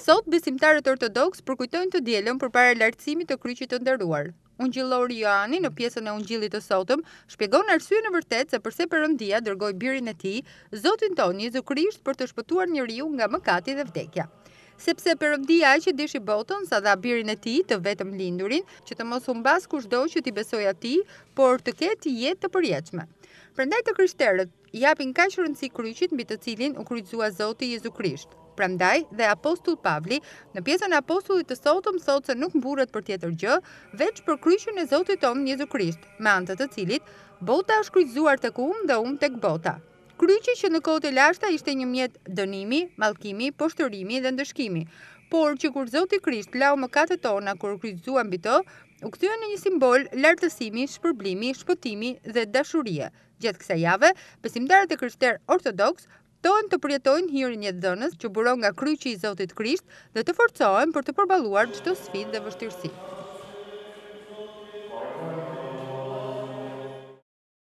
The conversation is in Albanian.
Sot besimtarët ortodoks përkujtojnë të dielën përpara lartësimit të Kryqit të Nderuar. Ungjillori Joani në pjesën e ungjillit të sotëm shpjegon arsyeën e vërtetë se pse Perëndia dërgoi birin e tij, Zotin tonë Jezu Krisht, për të shpëtuar njeriu nga mëkati dhe vdekja. Sepse Perëndia aq e dishi botën sa dha birin e tij të vetëm lindurin, që të mos humbas kushdo që t'i besojë atij, por të ketë jetë të përjetshme. Prandaj të krishterët japin kaq rëndësi kryqit mbi të cilin u kryqëzua Zoti Jezu Krisht. Prandaj dhe apostull Pavli në pjesën e apostullit të sotëm thotë se nuk mburret për tjetër gjë veç për kryqin e Zotit tonë Jezu Krisht, me anë të cilit bota është kryqëzuar tek dhe tek bota. Kryqi që në kohët e lashta ishte një mjet dënimi, mallkimi, poshtërimi dhe ndëshkimi, por që kur Zoti Krisht lau mëkatet tona kur u kryqëzua mbi të, u kthye në një simbol lartësimi, shpërblimi, shpëtimi dhe dashurie. Gjatë kësaj jave, besimtarët e krishterë ortodoks tohen të përjetojnë hirin jetëdhënës që buron nga kryqi i Zotit Krisht dhe të forcohen për të përballuar çdo sfidë dhe vështirësi.